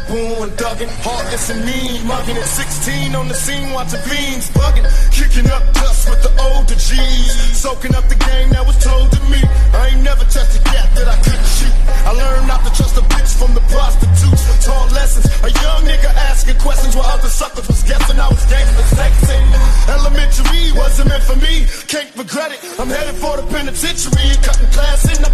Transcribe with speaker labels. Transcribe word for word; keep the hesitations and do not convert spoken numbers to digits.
Speaker 1: born dugging, heartless and mean, mugging at sixteen on the scene, watching fiends bugging, kicking up dust with the older G's, soaking up the game that was told to me. I ain't never touched a cat that I couldn't shoot. I learned not to trust a bitch from the prostitutes. Taught lessons, a young nigga asking questions while other suckers was guessing I was gangster sexy. Elementary wasn't meant for me, can't regret it. I'm headed for the penitentiary, cutting class in